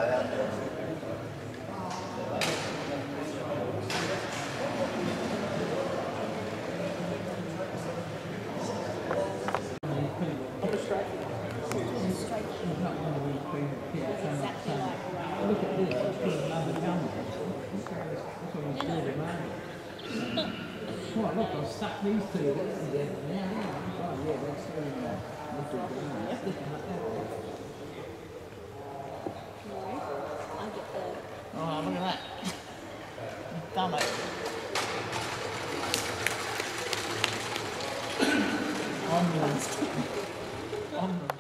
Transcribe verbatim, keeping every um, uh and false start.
Well, look, I've stuck these two together now. Oh, yeah, that's very nice. I get the... Oh, look at that. Done it. On the... On the...